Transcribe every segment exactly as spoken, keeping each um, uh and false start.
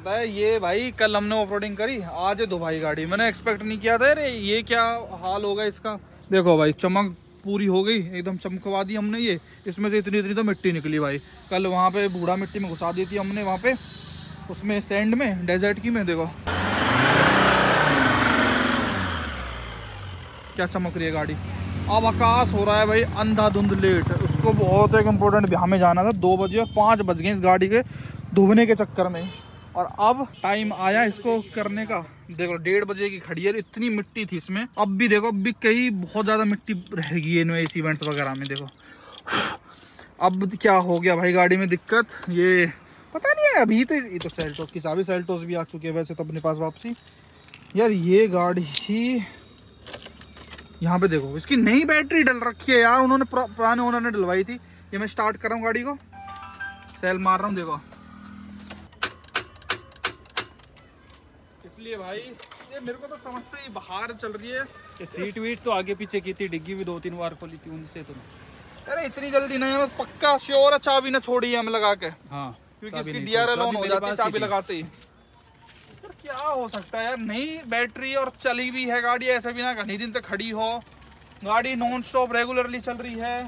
पता है ये भाई, कल हमने ऑफ रोडिंग करी, आज है दुबई गाड़ी। मैंने एक्सपेक्ट नहीं किया था अरे ये क्या हाल होगा इसका। देखो भाई चमक पूरी हो गई, एकदम चमकवा दी हमने ये। इसमें से इतनी इतनी तो मिट्टी निकली भाई। कल वहाँ पे बूढ़ा मिट्टी में घुसा दी थी हमने, वहाँ पे उसमें सैंड में, डेजर्ट की में। देखो क्या चमक रही है गाड़ी। अब आकाश हो रहा है भाई अंधाधुंध लेट। उसको बहुत एक इम्पोर्टेंट हमें जाना था, दो बजे और पाँच बज गए इस गाड़ी के धुबने के चक्कर में। और अब टाइम आया इसको करने का। देखो डेढ़ बजे की खड़ी है, इतनी मिट्टी थी इसमें। अब भी देखो, अब भी कहीं बहुत ज़्यादा मिट्टी रह गई है इनमें, इस इवेंट्स वगैरह में। देखो अब क्या हो गया भाई गाड़ी में दिक्कत, ये पता नहीं है। अभी तो ये तो सेल्टोस की चाबी, सेल्टोस भी आ चुके हैं वैसे तो अपने पास वापसी। यार ये गाड़ी ही यहाँ पे देखो, इसकी नई बैटरी डल रखी है यार, उन्होंने पुराने ओनर ने डलवाई थी। ये मैं स्टार्ट कर रहा हूँ गाड़ी को, सेल मार रहा हूँ देखो। इसलिए भाई ये मेरे को तो समझ से ही बाहर चल रही है। ये सीट वीट तो आगे पीछे की थी, डिग्गी भी दो तीन बार खोली थी उनसे तो। अरे इतनी जल्दी नहीं है, पक्का श्योर है चाबी ना छोड़ी है हमें लगा के। हाँ क्योंकि इसकी डीआरएल ऑन हो जाती है चाबी लगाते ही। तो क्या हो सकता है यार, नई बैटरी और चली भी है गाड़ी, ऐसा भी ना कहीं दिन तक खड़ी हो गाड़ी, नॉन स्टॉप रेगुलरली चल रही है।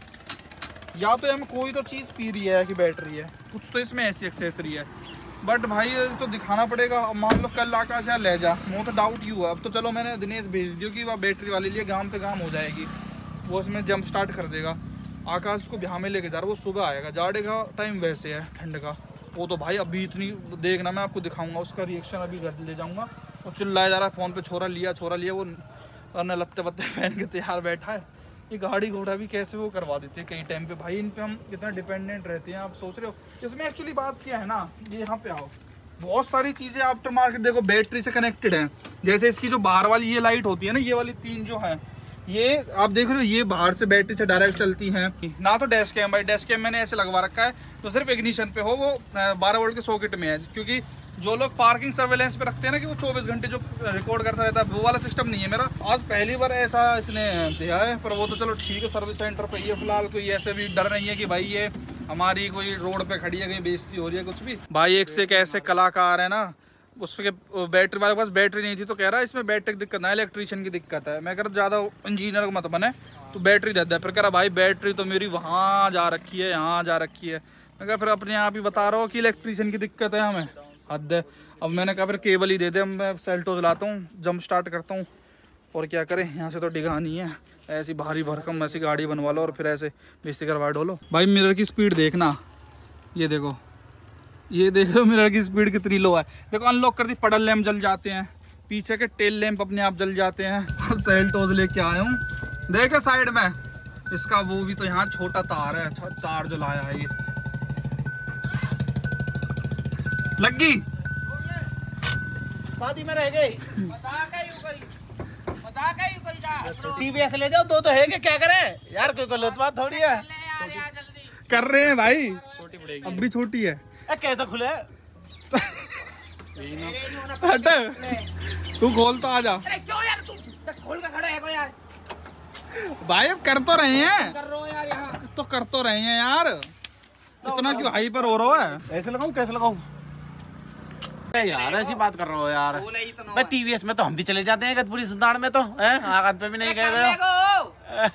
या तो हमें कोई तो चीज़ पी रही है कि बैटरी है, कुछ तो इसमें ऐसी एक्सेसरी है। बट भाई तो दिखाना पड़ेगा। अब मान लो कल आकाश यार ले जा, वो तो डाउट ही हुआ। अब तो चलो मैंने दिनेश भेज दिया कि वह बैटरी वाले लिए गांव पे गांव हो जाएगी, वो इसमें जंप स्टार्ट कर देगा। आकाश उसको बिहार में लेके जा रहा है, वो सुबह आएगा, जाड़े का टाइम वैसे है ठंड का। वो तो भाई अभी इतनी देखना, मैं आपको दिखाऊंगा उसका रिएक्शन, अभी घर ले जाऊंगा। और चिल्लाया जा रहा है फ़ोन पे, छोरा लिया छोरा लिया। वो और लत्ते वत्ते पहन के तैयार बैठा है। ये गाड़ी घोड़ा भी कैसे वो करवा देते हैं कई टाइम पे भाई, इन पे हम कितना डिपेंडेंट रहते हैं। आप सोच रहे हो इसमें एक्चुअली बात क्या है ना, ये यहाँ पे आओ, बहुत सारी चीज़ें आफ्टर मार्केट देखो बैटरी से कनेक्टेड हैं। जैसे इसकी जो बाहर वाली ये लाइट होती है ना, ये वाली तीन जो है, ये आप देख रहे हो, ये बाहर से बैटरी से डायरेक्ट चलती हैं ना। तो डैश कैम भाई, डैश कैम मैंने ऐसे लगवा रखा है तो सिर्फ इग्निशन पे हो, वो बारह वोल्ट के सॉकेट में है। क्योंकि जो लोग पार्किंग सर्वेलेंस पे रखते हैं ना कि वो चौबीस घंटे जो रिकॉर्ड करता रहता है, वो वाला सिस्टम नहीं है मेरा। आज पहली बार ऐसा इसने दिया है, पर वो तो चलो ठीक है, सर्विस सेंटर पे ये फिलहाल कोई ऐसे भी डर नहीं है कि भाई ये हमारी कोई रोड पे खड़ी है, कहीं बेइज्जती हो रही है कुछ भी। भाई एक से एक ऐसे कलाकार है ना, उस पर बैटरी वाले पास बैटरी नहीं थी तो कह रहा है इसमें बैटरी की दिक्कत ना, इलेक्ट्रीशियन की दिक्कत है। मैं कह रहा ज़्यादा इंजीनियर को मत बने, तो बैटरी दे दे। फिर कह रहा भाई बैटरी तो मेरी वहाँ जा रखी है, यहाँ जा रखी है। मैं कहा फिर अपने आप ही बता रहा हूँ कि इलेक्ट्रीशियन की दिक्कत है हमें, हद है। अब मैंने कहा फिर केबल ही दे दे, मैं सेल्टो चलाता हूँ, जंप स्टार्ट करता हूँ, और क्या करें, यहाँ से तो डिगा नहीं है। ऐसी भारी भरकम ऐसी गाड़ी बनवा लो और फिर ऐसे बेइज्जती करवा डोलो। भाई मिरर की स्पीड देखना, ये देखो, ये देख लो मिरर की स्पीड कितनी लो है। देखो अनलॉक कर दी, पडल लैम्प जल जाते हैं, पीछे के टेल लैम्प अपने आप जल जाते हैं। सेल्टोस लेके आया हूँ, देखे साइड में इसका वो भी तो यहाँ छोटा तार है, तार जो लाया है ये। लग गई शादी में रह गई, टीवीएस ले जाओ तो तो है कि क्या करे यार, कोई गलत बात थोड़ी है। कर रहे हैं भाई, छोटी पड़ेगी, अब भी छोटी है। ए, कैसे खुले तू खोल तो आ जा। क्यों यार तू खोल के खड़ा है को यार। भाई अब कर तो रहे हैं, कर रहे हो यार, यहाँ तो कर तो रहे हैं यार, इतना क्यों हाइपर हो रहा है। ऐसे लगाऊं कैसे लगाऊं यार, ऐसी बात कर रहे हो यार। भाई टीवीएस में तो हम भी चले जाते हैं, गतपुरी सुल्तान में तो हैं, आगात पे भी नहीं कह रहे हो।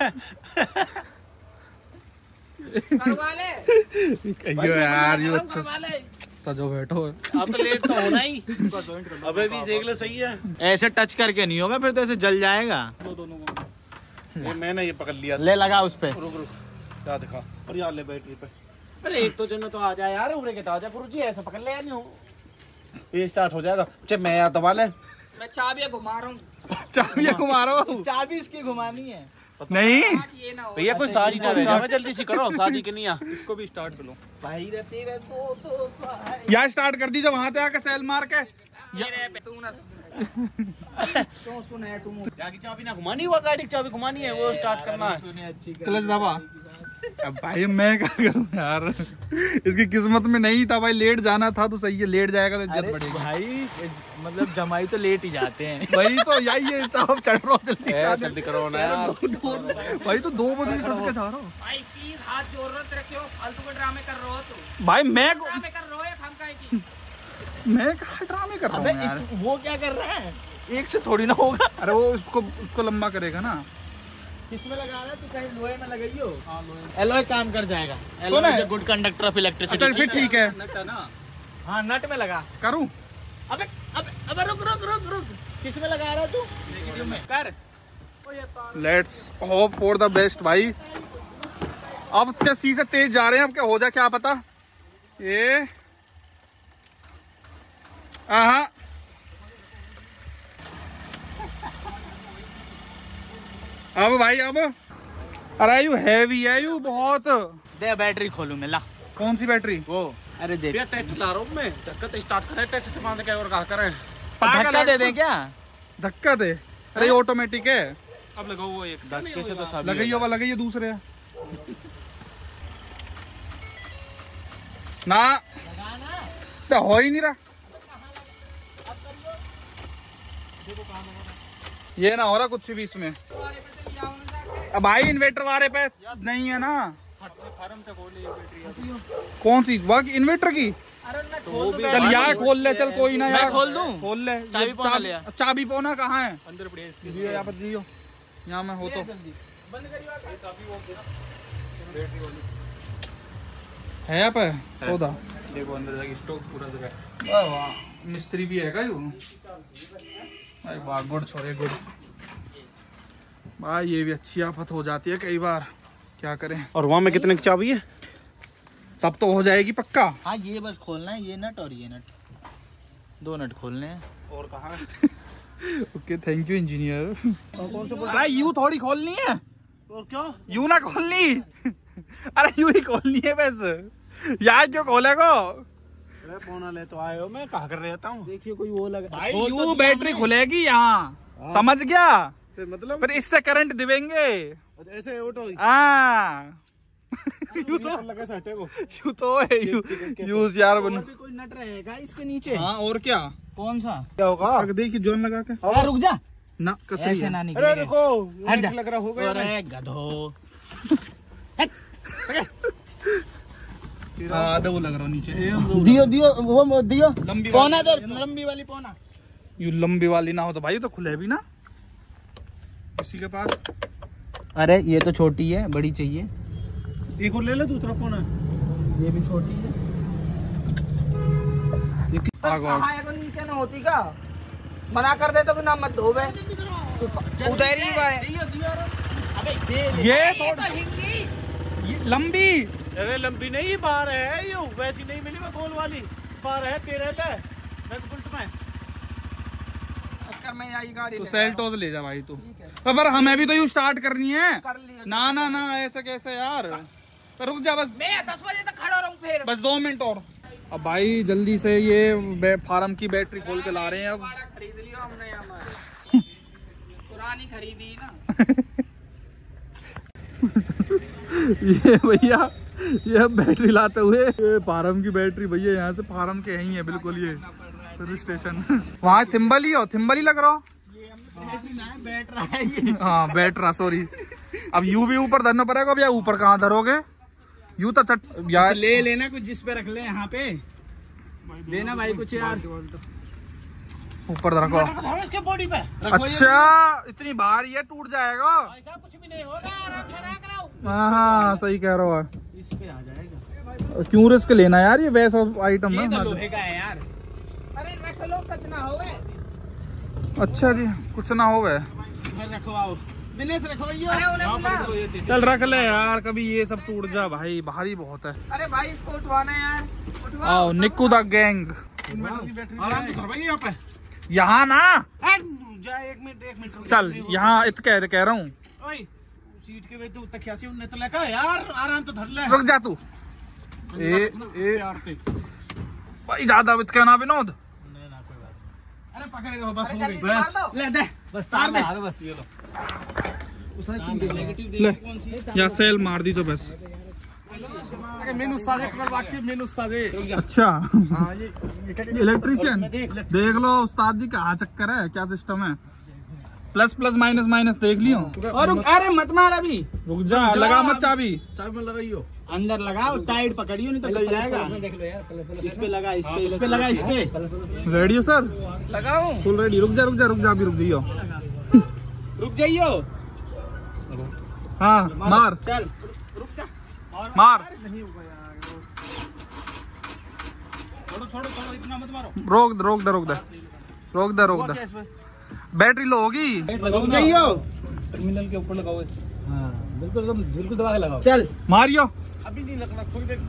यो यार यो अच्छा सजो बैठो, अब तो लेट तो होना ही। अबे भी देख ले, सही है, ऐसे टच करके नहीं होगा, फिर तो ऐसे जल जाएगा। दोनों को ये मैंने ये पकड़ लिया, ले लगा उस पे, रुक रुक क्या दिखा, और यार ले बैटरी पे। अरे एक तो जन तो आ जाए यार, उबरे के तो आ जाए गुरुजी, ऐसे पकड़ ले, नहीं हो ये स्टार्ट हो जाएगा। चे मैं या दबा ले, मैं चाबियां घुमा रहा हूँ। चाबियां घुमा रहा हूँ, चाबी इसकी घुमानी है नहीं भैया, कोई शादी ना रह जाए, जल्दी सी करो शादी के नहीं। इसको भी स्टार्ट कर लो भाई, रहते रहे तो तो यार स्टार्ट कर दी, जब वहां पे आके सेल मार के तू ना क्यों सुने तुम, की चाबी ना घुमानी, वो गाड़ी की चाबी घुमानी है, वो स्टार्ट करना है। क्लच दबा। अब भाई मैं क्या करूं यार, इसकी किस्मत में नहीं था भाई, लेट जाना था तो सही है, लेट जाएगा तो इज्जत बढ़ेगी भाई, मतलब जमाई तो लेट ही जाते हैं। वही तो यही है, चाप चढ़ रहा हूं, जल्दी जल्दी करो ना यार। भाई तो दो बजे सज के जा रहा हूं भाई, प्लीज हाथ जोड़ रहे रखे हो, फालतू के ड्रामे कर रहे हो तू। भाई। मैं ड्रामे कर रहे हो या खामखाई की। मैं कहा ड्रामे कर रहा हूँ यार। इस, वो क्या कर रहा है, एक से थोड़ी ना होगा। अरे वो उसको उसको लंबा करेगा ना। किसमें लगा रहा है तू, कहीं लोहे में लगाइयो। हाँ लोहे, एलॉय काम कर जाएगा। सुन alloy is a good conductor of electricity. अच्छा फिर ठीक है, नट है ना। हाँ नट में लगा। करूँ? अबे अबे अबे रुक रुक रुक रुक, किसमें लगा रहा है तू? नेगेटिव में कर। Let's hope for the best भाई। अब क्या सी से तेज जा रहे हैं, अब क्या हो जाए क्या पता। ये हाँ अब भाई अब, अरे यू हैवी है यू बहुत। दे बैटरी खोलूं मैं, ला। कौन सी बैटरी? वो अरे देख ये ट्रैक्टर ला रहा हूँ मैं, धक्का स्टार्ट करे, ट्रैक्टर मारने क्या और कहा करें। धक्का दे दें क्या? धक्का दे? अरे ये ऑटोमेटिक है। अब लगाओ वो एक धक्के से तो सब लगाइयो वाला लगाइयो दूसरे ना, तो हो ही नहीं रहा। ये ना हो रहा कुछ भी इसमें। अब भाई इन्वर्टर वाले पे नहीं है ना। फार्म तक खोल बैटरी। कौन सी वर्क इन्वर्टर की? चल यार खोल ले, चल कोई ना यार, खोल दूं? खोल ले। चाबी पौना ले आ। चाबी पौना कहाँ है? अंदर पड़ी है इसकी। जियो यहाँ पर जियो, यहाँ में हो तो है यहाँ पे सौदा। देखो अंदर जाके स्टॉक पूरा जगह। मिस्त्री भी है क्या यू? वाह गुड छोरे गुड भाई। ये भी अच्छी आफत हो जाती है कई बार, क्या करें। और वहाँ में कितने की चाबी है? तब तो हो जाएगी पक्का। हाँ ये बस खोलना है, ये नट और ये नट, दो नट खोलने हैं। और कहाँ? Okay thank you engineer. अरे यू थोड़ी खोलनी है। और क्या? यू ना खोलनी। अरे यू ही खोलनी है वैसे यार, क्यों खोलेगो? अरे पौना ले तो आए हो, मैं कहा कर रहता हूँ। देखिए कोई वो लगा भाई यू बैटरी खुलेगी यहाँ, समझ गया? फिर मतलब फिर इससे करंट दिवेंगे। ऐसे ऑटो हाँ यू तो लगा सटे को। यू तो है यू यूज यार बन। कोई नट रहेगा इसके नीचे। हाँ और क्या? कौन सा? क्या होगा? अगर देखिए जोन लगा के अरे रुक जा, ना कसरी ऐसे है। ना अरे निकलेगा। देखो हट जा। लग रहा होगा। अरे गधो। हाँ दो लग रहा हूँ नीचे। दियो दियो वो दियो, लंबी पौना दे, लंबी वाली पौना। यू लंबी वाली ना हो तो भाई तो खुले भी ना किसी के पास। अरे ये तो छोटी है, बड़ी चाहिए। एक और ले ले, दूसरा पौना। ये भी छोटी है। कहाँ है, नीचे ना होती का मना कर दे तो भी ना मत धोबे उधर ही भाई। ये थोड़ी ये लंबी। अरे लंबी नहीं, बाहर है यू, वैसी नहीं मिली मैं गोल वाली। बाहर है तेरे पे बुल्ट में। अस्कर में आई गाड़ी तो ले सेल्टोस ले जा भाई तू। तो पर हमें भी तो यू स्टार्ट करनी है। कर लिया। ना ना ना ऐसा कैसे यार, तो रुक जा बस मैं दस बजे तक खड़ा रहूं फिर। बस दो मिनट और। अब भाई जल्दी से ये फार्म की बैटरी खोल के ला रहे हैं। अब खरीद लियो हमने हमारे पुरानी खरीदी ना। ये भैया ये बैटरी लाते हुए, ये फार्म की बैटरी भैया यहाँ से फार्म के यही है बिल्कुल। ये सर्विस स्टेशन वहाँ थिम्बली हो, थिम्बली लग रहा हो। बैठ रहा है ये। हाँ बैठ रहा, सॉरी। अब यू भी ऊपर धरना पड़ेगा। अब यार ऊपर कहाँ धरोगे? यू तो चट यार ले लेना कुछ जिस पे रख ले, यहाँ पे लेना भाई कुछ यार। ऊपर रखो। इसके बॉडी पे अच्छा इतनी भारी है, टूट जाएगा। ऐसा कुछ भी नहीं होगा। हाँ हाँ सही कह रहा हो। इस पे आ जाएगा। क्यों रिस्क लेना यार, ये वैसा आइटम ये तो है। लोहे का है यार। अरे रख लो, कुछ ना होवे। अच्छा जी कुछ ना हो गए। रखवाओ दिनेश, रखवाइयो। अरे उन्हें बुला। चल रख ले यार, कभी ये सब टूट जा भाई, भारी बहुत है। अरे भाई इसको उठवाना है यार, उठवाओ। आओ निक्कू दा गैंग। आराम से कर भाई यहाँ पे। यहाँ ना जा एक मिनट एक मिनट चल, यहाँ इत कह कह रहा हूँ। ओए सीट के वे तू तकियासी उन्ने तो लगा यार, आराम तो धर ले। रुक जा तू। ए ए भाई ज्यादा इत कहना विनोद। अरे पकड़े रहो बस, अरे हो गई जल्दी से मार बस। दो। ले दे बस, तार दे बस ये लो। ले या सेल मार दी तो बस। मेन उस्ताद वाक्य मेन उस्ताद। अच्छा हाँ ये इलेक्ट्रीशियन देख लो उस्ताद जी, कहाँ चक्कर है, क्या सिस्टम है। प्लस प्लस माइनस माइनस देख लियो। और रुक, अरे मत मार अभी। रुक जा, लगा मत चाबी। चाबी में लगाइयो। अंदर लगाओ, टाइट पकड़ियो नहीं तो गल जाएगा। इस पे लगा, इस पे, इस पे लगा, इस पे। रेडी हो सर? लगाओ फुल रेडी। रुक जा रुक जा रुक जा, अभी रुक जाइयो। रुक जाइयो। हाँ मार, चल रुक जा, मार। नहीं होगा यार। छोड़ो छोड़ो छोड़ो, इतना मत मारो। रोक दे रोक दे रोक दे रोक दे रोक दे। बैटरी लो होगी। रुक जाइयो। टर्मिनल के ऊपर लगाओ इसे। हाँ बिल्कुल, तुम बिल्कुल दबा के लगाओ। चल मारियो। अभी नहीं लगना, थोड़ी देर।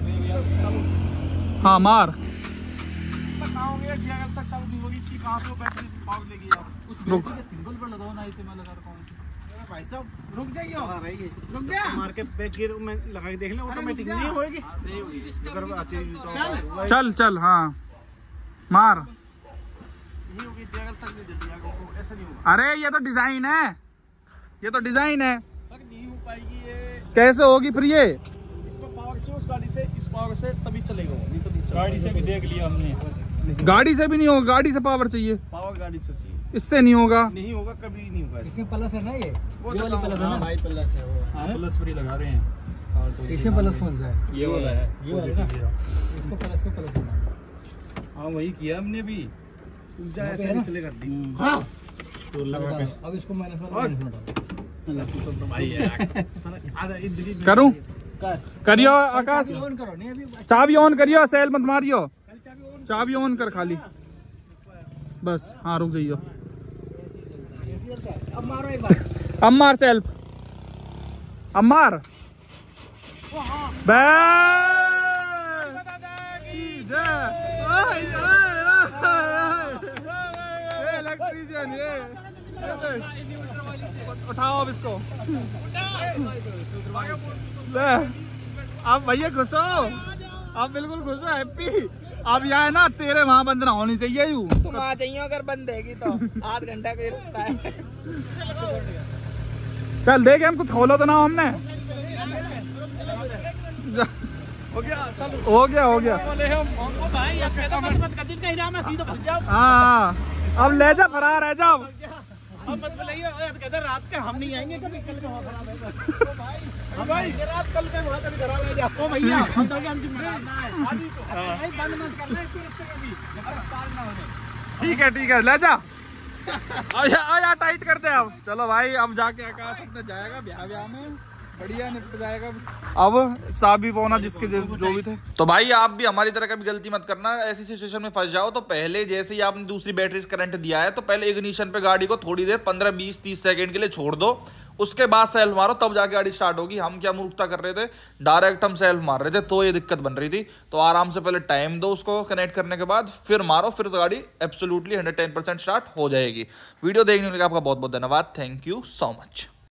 हाँ मार। बताओगे अगर तक चालू नहीं होगी इसकी, कहाँ से वो बैटरी पावर लेगी यार। उस रुक। सिंबल पर लगाओ ना, इसे मैं लगा रखा हूँ। भाई साहब रुक जाइयो। रुक जा, मार के बैठ गिर में लगा के देख ले, ऑटोमेटिक नहीं होगी। नहीं होगी अगर अच्छी तो। चल चल हाँ मार। नहीं होगी, जगह तक नहीं देती यार, ऐसा नहीं होगा। अरे ये तो डिजाइन है, ये तो डिजाइन है। सर नहीं हो पाएगी ये। कैसे होगी फिर ये? इसको पावर चाहिए उस गाड़ी से, इस पावर से तभी चलेगा, नहीं तो नहीं चलेगा। गाड़ी से भी देख लिया हमने। गाड़ी से भी नहीं होगा, गाड़ी से पावर चाहिए, पावर गाड़ी से चाहिए। इससे नहीं होगा। नहीं होगा, कभी नहीं होगा। इसमें प्लस है ना, ये वो ये वाली प्लस है ना भाई प्लस है वो। हाँ प्लस पर ही लगा रहे हैं। हाँ, तो इसमें प्लस कौन सा है? ये वाला है, ये वाला ना, इसको प्लस को प्लस है। हाँ वही किया हमने भी। ऊर्जा ऐसे नहीं चलेगा। हाँ तो लगा के अब इसको माइनस में माइनस में डालो। भाई यार सर आधा इंद्री करूं? कर करियो आकाश, ऑन करो। नहीं अभी चाबी ऑन करियो, सेल मत मारियो, चाबी ऑन कर खाली बस। हाँ रुक जाइयो। अब मारो एक बार। अब मार सेल्फ, अब मार। इलेक्ट्रीशियन ये, उठाओ अब इसको। ले अब भैया खुश हो, अब बिल्कुल खुश हो, हैप्पी। अब यहाँ है ना, तेरे वहाँ बंद ना होनी चाहिए यू। तुम आ चाहिए, अगर बंद देगी तो आध घंटा का रास्ता है। चल देखे हम कुछ खोलो तो ना हमने। हो गया, चलो हो गया हो गया। भाई अब कहता मत मत कदिन का हिरा में सीधा फंस जाओ। हाँ अब ले जा, फरार रह जाओ। अब मत बुलाइए, कहते रात के हम नहीं आएंगे कभी, कल का वहाँ खराब है भाई। हम भाई रात कल के वहाँ कभी खराब है जा। ओ भैया हम तो हम जिम्मेदार ना है, अभी तो नहीं बंद मत करना इसको, इससे कभी जब तक पार ना हो जाए। ठीक है ठीक है, ले जा। आया आया टाइट कर दे अब। चलो भाई अब जाके आकाश अपने जाएगा ब्याह ब्याह में, बढ़िया निपट जाएगा। अब साहब भी पौना जिसके जो, जो भी थे। तो भाई आप भी हमारी तरह कभी गलती मत करना, ऐसी सिचुएशन में फंस जाओ तो पहले जैसे ही आपने दूसरी बैटरी से करंट दिया है तो पहले इग्निशन पे गाड़ी को थोड़ी देर पंद्रह बीस तीस सेकंड के लिए छोड़ दो, उसके बाद सेल्फ मारो, तब जाके गाड़ी स्टार्ट होगी। हम क्या मूर्खता कर रहे थे, डायरेक्ट हम सेल्फ मार रहे थे तो ये दिक्कत बन रही थी। तो आराम से पहले टाइम दो उसको कनेक्ट करने के बाद, फिर मारो, फिर तो गाड़ी absolutely hundred ten percent start हो जाएगी। वीडियो देखने के लिए आपका बहुत बहुत धन्यवाद। Thank you so much.